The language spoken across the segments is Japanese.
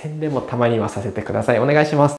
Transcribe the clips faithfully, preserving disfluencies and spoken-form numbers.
宣伝もたまにはさせてください。お願いします。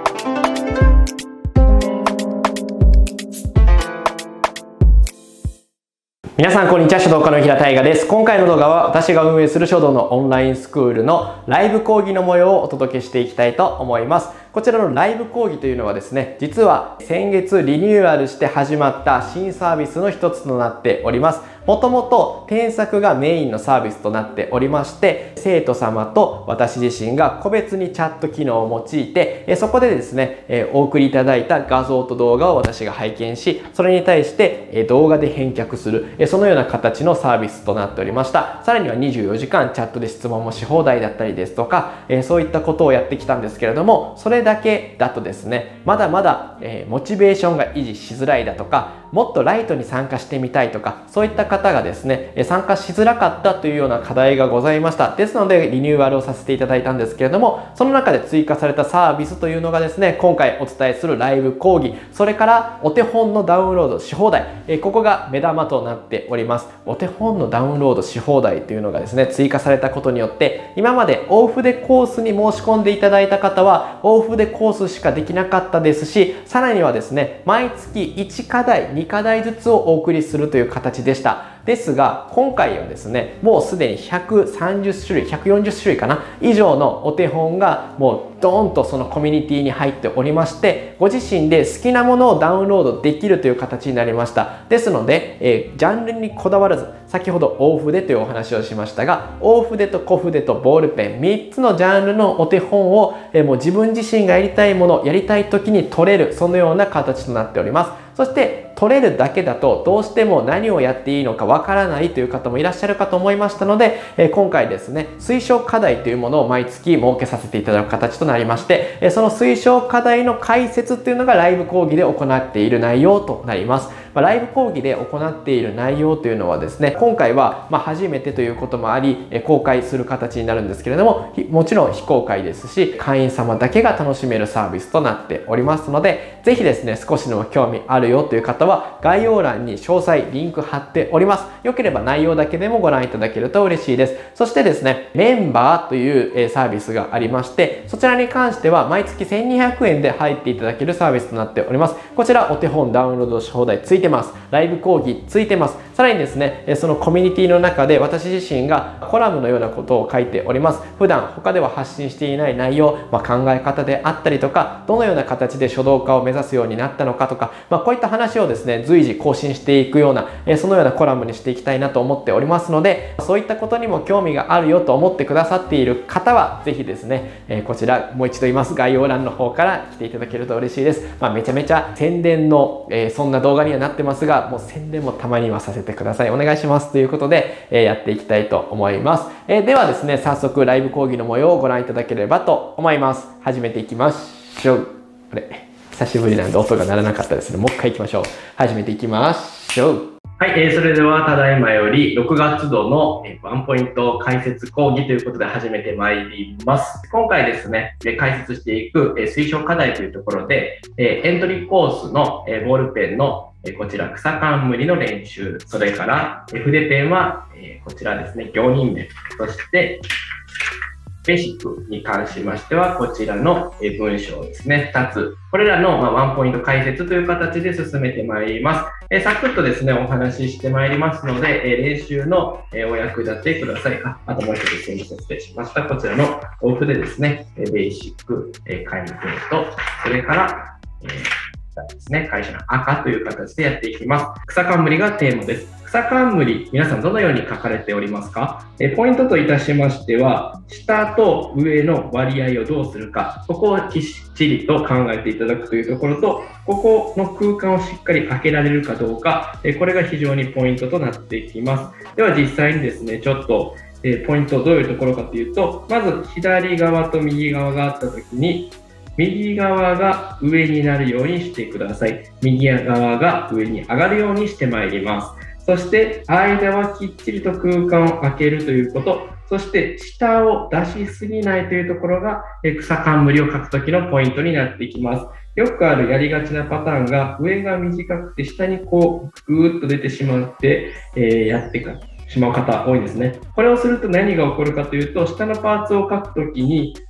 皆さんこんにちは、書道家の平大我です。今回の動画は私が運営する書道のオンラインスクールのライブ講義の模様をお届けしていきたいと思います。こちらのライブ講義というのはですね、実は先月リニューアルして始まった新サービスの一つとなっております。もともと添削がメインのサービスとなっておりまして、生徒様と私自身が個別にチャット機能を用いて、そこでですね、お送りいただいた画像と動画を私が拝見し、それに対して動画で返却する、そのような形のサービスとなっておりました。さらにはにじゅうよじかんチャットで質問もし放題だったりですとか、そういったことをやってきたんですけれども、それだけだとですね、まだまだモチベーションが維持しづらいだとか、もっとライトに参加してみたいとか、そういった方がですね、参加しづらかったというような課題がございました。ですのでリニューアルをさせていただいたんですけれども、その中で追加されたサービスというのがですね、今回お伝えするライブ講義、それからお手本のダウンロードし放題、ここが目玉となっております。お手本のダウンロードし放題というのがですね、追加されたことによって、今まで大筆コースに申し込んでいただいた方は大筆コースしかできなかったですし、さらにはですね、毎月いち課題に課題ずつをお送りするという形でした。ですが今回はですね、もうすでにひゃくさんじゅっしゅるいひゃくよんじゅっしゅるいかな以上のお手本がもうドーンとそのコミュニティに入っておりまして、ご自身で好きなものをダウンロードできるという形になりました。ですので、えー、ジャンルにこだわらず、先ほど大筆というお話をしましたが、大筆と小筆とボールペンみっつのジャンルのお手本を、えー、もう自分自身がやりたいもの、やりたい時に取れる、そのような形となっております。そして取れるだけだとどうしても何をやっていいのかわからないという方もいらっしゃるかと思いましたので、え今回ですね、推奨課題というものを毎月設けさせていただく形となりまして、えその推奨課題の解説っていうのがライブ講義で行っている内容となります。まあ、ライブ講義で行っている内容というのはですね、今回はまあ初めてということもあり、え公開する形になるんですけれども、もちろん非公開ですし、会員様だけが楽しめるサービスとなっておりますので、ぜひですね、少しでも興味あるよという方は概要欄に詳細リンク貼っております。よければ内容だけでもご覧いただけると嬉しいです。そしてですね、メンバーというサービスがありまして、そちらに関しては毎月せんにひゃくえんで入っていただけるサービスとなっております。こちらお手本ダウンロードし放題ついてます。ライブ講義ついてます。さらにですね、そのコミュニティの中で私自身がコラムのようなことを書いております。普段他では発信していない内容、まあ、考え方であったりとか、どのような形で書道家を目指すようになったのかとか、まあ、こういった話をですね、随時更新していくような、そのようなコラムにしていきたいなと思っておりますので、そういったことにも興味があるよと思ってくださっている方は、ぜひですね、こちらもう一度言います。概要欄の方から来ていただけると嬉しいです。まあ、めちゃめちゃ宣伝の、えー、そんな動画にはなってますが、もう宣伝もたまにはさせてください。お願いします。ということで、えー、やっていきたいと思います。えー、ではですね、早速ライブ講義の模様をご覧いただければと思います。始めていきましょう。あれ、久しぶりなんで音が鳴らなかったですね。もう一回いきましょう。始めていきましょう。はい、えー、それではただいまよりろくがつどのワンポイント解説講義ということで始めてまいります。今回ですね、解説していく推奨課題というところで、エントリーコースのボールペンのこちら草冠の練習、それから筆ペンはこちらですね、行人面、そしてベーシックに関しましては、こちらの文章ですね、ふたつ。これらのワンポイント解説という形で進めてまいります。サクッとですね、お話ししてまいりますので、練習のお役立てください。あ、あともう一つすみません、失礼しました。こちらのお筆ですね、ベーシック、改訂と、それから、えーですね、会社の赤という形でやっていきます。草冠がテーマです。草冠、皆さんどのように書かれておりますか？えポイントといたしましては、下と上の割合をどうするか、ここをきっちりと考えていただくというところと、ここの空間をしっかり開けられるかどうか、えこれが非常にポイントとなっていきます。では実際にですね、ちょっとえポイントどういうところかというと、まず左側と右側があったときに、右側が上になるようにしてください。右側が上に上がるようにしてまいります。そして間はきっちりと空間を空けるということ、そして下を出しすぎないというところが草冠を書くときのポイントになっていきます。よくあるやりがちなパターンが、上が短くて下にこうぐーっと出てしまって、えー、やっていくしまう方多いんですね。これをすると何が起こるかというと、下のパーツを書くときに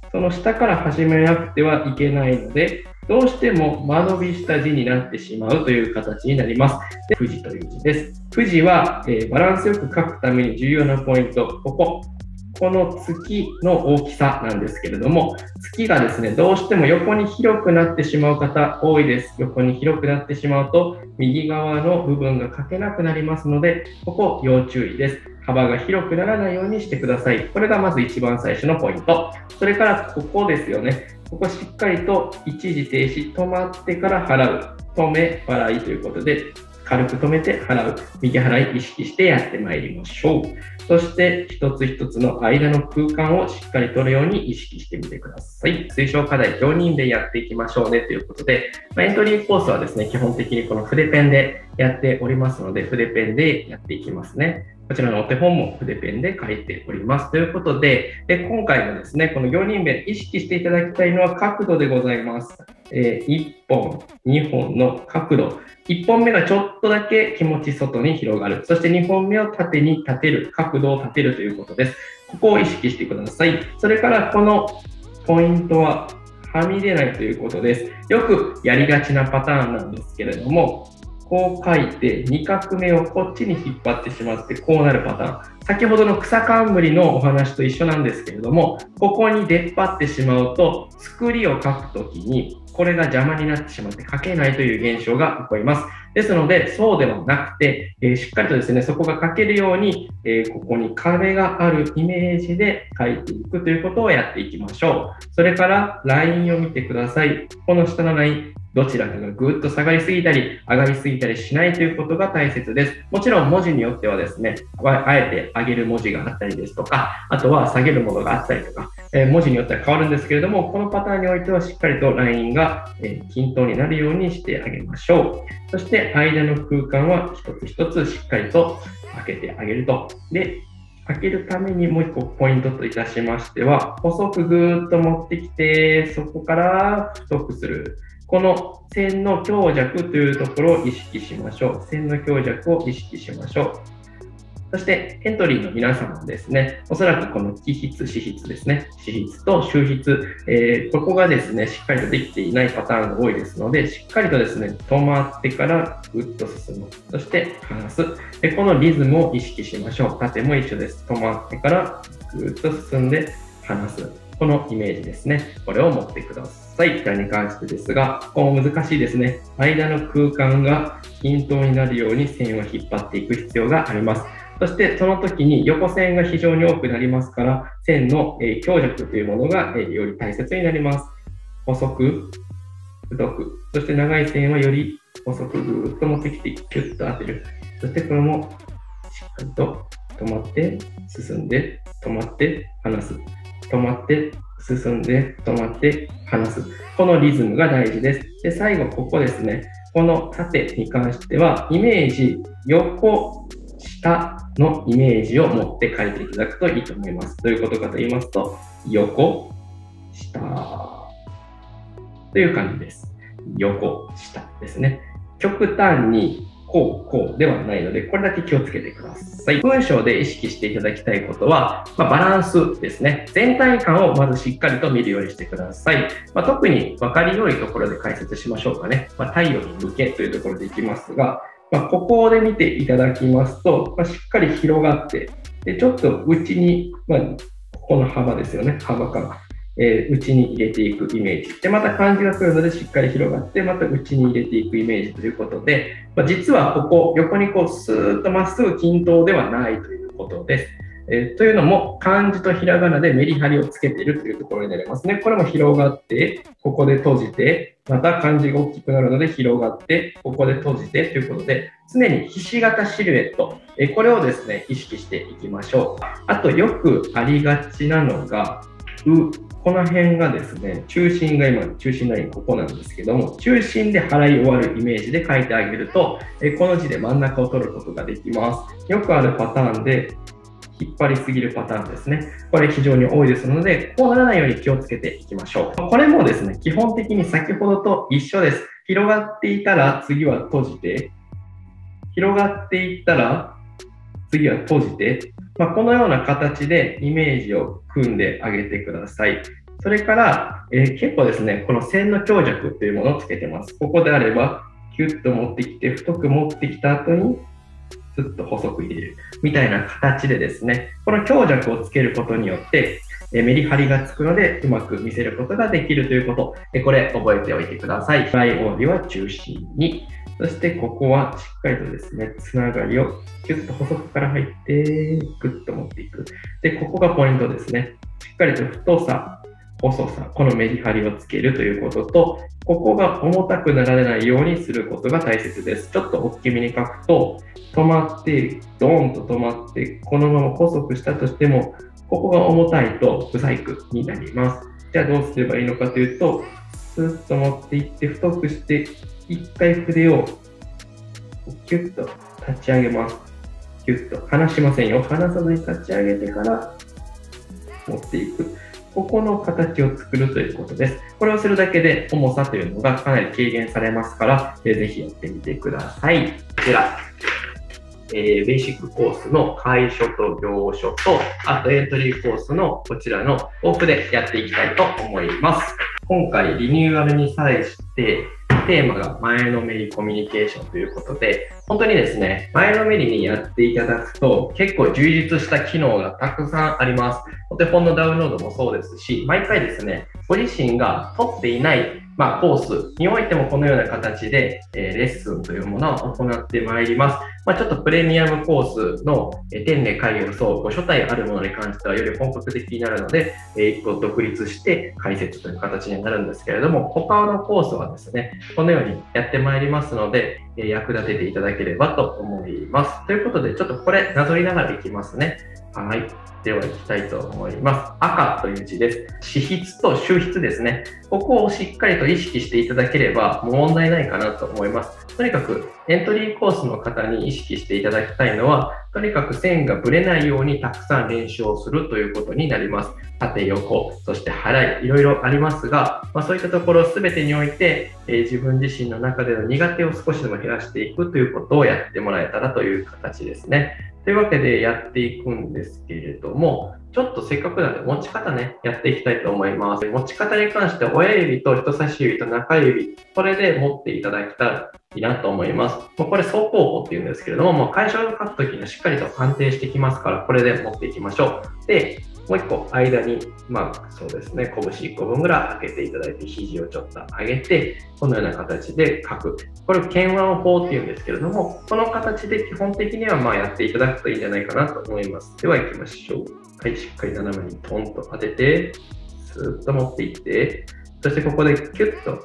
その下から始めなくてはいけないので、どうしても間延びした字になってしまうという形になります。で、富士という字です。富士は、えー、バランスよく書くために重要なポイント、ここ。この月の大きさなんですけれども、月がですね、どうしても横に広くなってしまう方多いです。横に広くなってしまうと、右側の部分が書けなくなりますので、ここ要注意です。幅が広くならないようにしてください。これがまず一番最初のポイント。それからここですよね。ここしっかりと一時停止、止まってから払う。止め、払いということで、軽く止めて払う。右払い意識してやってまいりましょう。そして一つ一つの間の空間をしっかり取るように意識してみてください。推奨課題、よにんでやっていきましょうねということで、まあ、エントリーコースはですね、基本的にこの筆ペンでやっておりますので、筆ペンでやっていきますね。こちらのお手本も筆ペンで書いております。ということで、で今回もですね、この行人弁意識していただきたいのは角度でございます。えー、いっぽん、にほんの角度。いっぽんめがちょっとだけ気持ち外に広がる。そしてにほんめを縦に立てる。角度を立てるということです。ここを意識してください。それからこのポイントははみ出ないということです。よくやりがちなパターンなんですけれども、こう書いてに画目をこっちに引っ張ってしまってこうなるパターン。先ほどの草冠のお話と一緒なんですけれども、ここに出っ張ってしまうと作りを書くときにこれが邪魔になってしまって書けないという現象が起こります。ですのでそうではなくて、えー、しっかりとですね、そこが書けるように、えー、ここに壁があるイメージで書いていくということをやっていきましょう。それからラインを見てください。この下のライン、どちらかがぐっと下がりすぎたり上がりすぎたりしないということが大切です。もちろん文字によってはですね、あえて上げる文字があったりですとか、あとは下げるものがあったりとか、えー、文字によっては変わるんですけれども、このパターンにおいてはしっかりとラインが、えー、均等になるようにしてあげましょう。そして間の空間は一つ一つしっかりと開けてあげると。で、開けるためにもう一個ポイントといたしましては、細くぐーっと持ってきて、そこから太くする。この線の強弱というところを意識しましょう。線の強弱を意識しましょう。そしてエントリーの皆様もですね、おそらくこの起筆、支筆ですね、支筆と収筆、えー、ここがですね、しっかりとできていないパターンが多いですので、しっかりとですね、止まってからぐっと進む。そして離す。で、このリズムを意識しましょう。縦も一緒です。止まってからぐっと進んで離す。このイメージですね。これを持ってください。こちらに関してですが、ここも難しいですね。間の空間が均等になるように線を引っ張っていく必要があります。そしてその時に横線が非常に多くなりますから、線の強弱というものがより大切になります。細く、太く、そして長い線はより細くぐーっと持ってきて、キュッと当てる。そしてこれもしっかりと止まって、進んで、止まって、離す。止まって、進んで、止まって、離す。このリズムが大事です。で、最後ここですね。この縦に関しては、イメージ、横、下のイメージを持って書いていただくといいと思います。どういうことかと言いますと、横、下という感じです。横、下ですね。極端にこう、こうではないので、これだけ気をつけてください。文章で意識していただきたいことは、まあ、バランスですね。全体感をまずしっかりと見るようにしてください。まあ、特に分かりよいところで解説しましょうかね。まあ、太陽に向けというところでいきますが、まあ、ここで見ていただきますと、まあ、しっかり広がって、でちょっと内に、まあ、ここの幅ですよね、幅感、えー、内に入れていくイメージ。で、また漢字が来るのでしっかり広がって、また内に入れていくイメージということで、まあ、実はここ、横にこうスーッとまっすぐ均等ではないということです。えー、というのも、漢字とひらがなでメリハリをつけているというところになりますね。これも広がって、ここで閉じて、また漢字が大きくなるので広がって、ここで閉じてということで、常にひし形シルエット、えー、これをですね、意識していきましょう。あと、よくありがちなのが、う、この辺がですね、中心が今、中心ラインここなんですけども、中心で払い終わるイメージで書いてあげると、えー、この字で真ん中を取ることができます。よくあるパターンで、引っ張りすぎるパターンですね。これ非常に多いですので、こうならないように気をつけていきましょう。これもですね、基本的に先ほどと一緒です。広がっていたら次は閉じて、広がっていったら次は閉じて、まあ、このような形でイメージを組んであげてください。 それから、えー、結構ですね、この線の強弱というものをつけてます。ここであれば、キュッと持ってきて、太く持ってきた後に、スッと細く入れる。みたいな形でですね、この強弱をつけることによって、えー、メリハリがつくので、うまく見せることができるということ。えー、これ、覚えておいてください。前折りは中心に。そしてここはしっかりとですね、つながりをキュッと細くから入って、グッと持っていく。で、ここがポイントですね。しっかりと太さ、細さ、このメリハリをつけるということと、ここが重たくならないようにすることが大切です。ちょっと大きめに書くと、止まって、ドーンと止まって、このまま細くしたとしても、ここが重たいと不細工になります。じゃあどうすればいいのかというと、スーッと持っていって太くして、一回筆をキュッと立ち上げます。キュッと離しませんよ。離さずに立ち上げてから持っていく。ここの形を作るということです。これをするだけで重さというのがかなり軽減されますから、えー、ぜひやってみてください。こちら、えー、ベーシックコースの楷書と行書と、あとエントリーコースのこちらのオープでやっていきたいと思います。今回リニューアルに際してテーマが前のめりコミュニケーションということで、本当にですね、前のめりにやっていただくと結構充実した機能がたくさんあります。お手本のダウンロードもそうですし、毎回ですね、ご自身が取っていない、まあ、コースにおいてもこのような形で、えー、レッスンというものを行ってまいります。まあ、ちょっとプレミアムコースの、えー、天然海洋層ご所帯あるものに関してはより本格的になるので、えー、一個独立して解説という形になるんですけれども、他のコースはですね、このようにやってまいりますので、えー、役立てていただければと思います。ということで、ちょっとこれなぞりながらいきますね。はい。では、いきたいと思います。赤という字です。脂質と収筆ですね。ここをしっかりと意識していただければ、もう問題ないかなと思います。とにかく、エントリーコースの方に意識していただきたいのは、とにかく線がぶれないようにたくさん練習をするということになります。縦横、そして払い、いろいろありますが、まあ、そういったところ全てにおいて、えー、自分自身の中での苦手を少しでも減らしていくということをやってもらえたらという形ですね。というわけでやっていくんですけれども、ちょっとせっかくなので持ち方ね、やっていきたいと思います。持ち方に関しては親指と人差し指と中指、これで持っていただけたらいいなと思います。もうこれ走行法っていうんですけれども、もう楷書を書くときにしっかりと安定してきますから、これで持っていきましょう。で、もう一個間に、まあそうですね、拳いっこぶんぐらい開けていただいて、肘をちょっと上げて、このような形で書く。これを鍵腕法っていうんですけれども、この形で基本的にはまあやっていただくといいんじゃないかなと思います。では行きましょう。はい、しっかり斜めにトンと当てて、スーッと持っていって、そしてここでキュッと、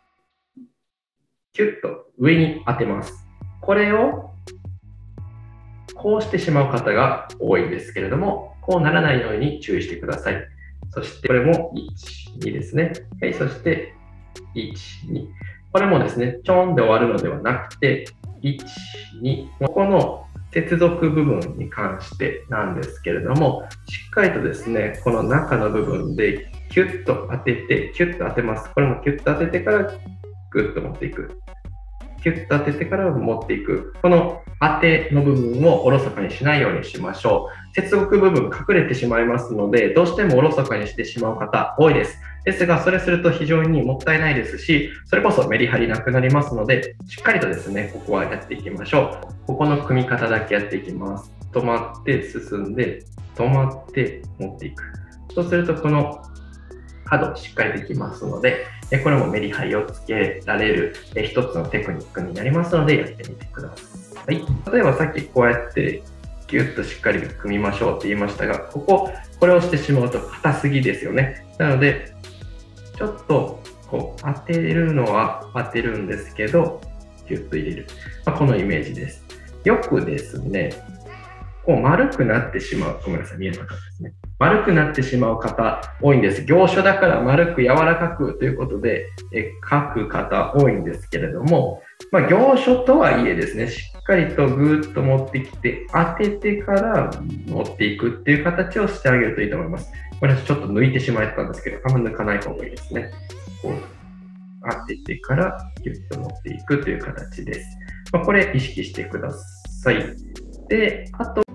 キュッと上に当てます。これをこうしてしまう方が多いんですけれども、こうならないように注意してください。そしてこれもいち、にですね。はい、そしていち、に。これもですね、ちょんで終わるのではなくて、いち、に。ここの接続部分に関してなんですけれども、しっかりとですね、この中の部分でキュッと当てて、キュッと当てます。これもキュッと当ててからグッと持っていく。キュッと当ててから持っていく。この当ての部分をおろそかにしないようにしましょう。接続部分隠れてしまいますので、どうしてもおろそかにしてしまう方多いです。ですが、それすると非常にもったいないですし、それこそメリハリなくなりますので、しっかりとですね、ここはやっていきましょう。ここの組み方だけやっていきます。止まって進んで、止まって持っていく。そうすると、この角しっかりできますので、これもメリハリをつけられる一つのテクニックになりますので、やってみてください。例えばさっきこうやってギュッとしっかり組みましょうって言いましたが、ここ、これをしてしまうと硬すぎですよね。なので、ちょっとこう当てるのは当てるんですけど、ギュッと入れる。まあ、このイメージです。よくですね、こう丸くなってしまう。ごめんなさい、見えなかったですね。丸くなってしまう方多いんです。行書だから丸く柔らかくということでえ書く方多いんですけれども、まあ、行書とはいえですね、しっかりとぐーっと持ってきて当ててから持っていくっていう形をしてあげるといいと思います。これちょっと抜いてしまったんですけど、あんま抜かない方がいいですね。こう当ててからギュッと持っていくという形です。まあ、これ意識してください。で、あと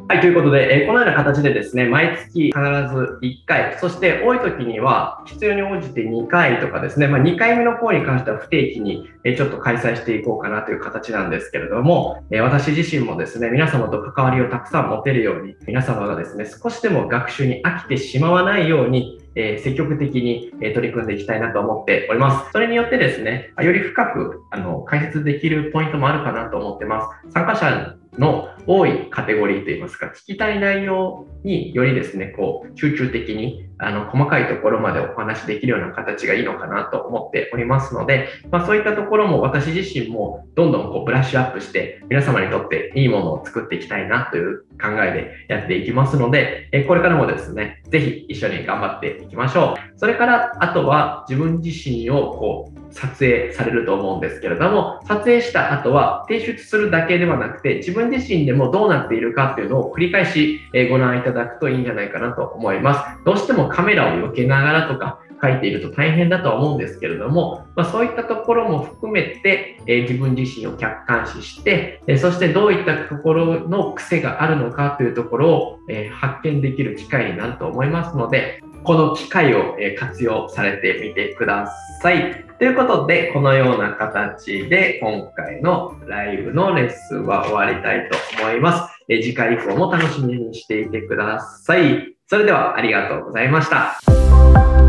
はい、ということで、えーこのような形でですね、毎月必ずいっかい、そして多い時には必要に応じてにかいとかですね、まあ、にかいめの方に関しては不定期に、えーちょっと開催していこうかなという形なんですけれども、えー私自身もですね、皆様と関わりをたくさん持てるように、皆様がですね、少しでも学習に飽きてしまわないように、えー積極的に、えー取り組んでいきたいなと思っております。それによってですね、より深くあの解説できるポイントもあるかなと思ってます。参加者の多いカテゴリーといいますか、聞きたい内容によりですね、こう集中的にあの細かいところまでお話しできるような形がいいのかなと思っておりますので、まあ、そういったところも私自身もどんどんこうブラッシュアップして皆様にとっていいものを作っていきたいなという考えでやっていきますので、えこれからもですね、ぜひ一緒に頑張っていきましょう。それからあとは自分自身をこう撮影されると思うんですけれども、撮影した後は提出するだけではなくて、自分自身でもどうなっているかっていうのを繰り返しご覧いただくといいんじゃないかなと思います。どうしてもカメラを避けながらとか書いていると大変だとは思うんですけれども、まあ、そういったところも含めて、えー、自分自身を客観視して、えー、そしてどういったところの癖があるのかというところを、えー、発見できる機会になると思いますので、この機会を活用されてみてください。ということで、このような形で今回のライブのレッスンは終わりたいと思います。え次回以降も楽しみにしていてください。それではありがとうございました。